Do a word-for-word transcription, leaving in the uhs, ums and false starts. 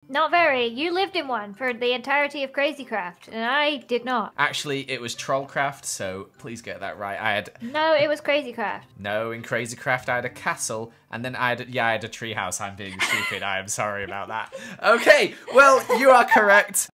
Not very. You lived in one for the entirety of Crazycraft, and I did not. Actually, it was Trollcraft, so please get that right. I had... No, it was Crazycraft. No, in Crazycraft I had a castle, and then I had... Yeah, I had a treehouse. I'm being stupid. I am sorry about that. Okay, well, you are correct.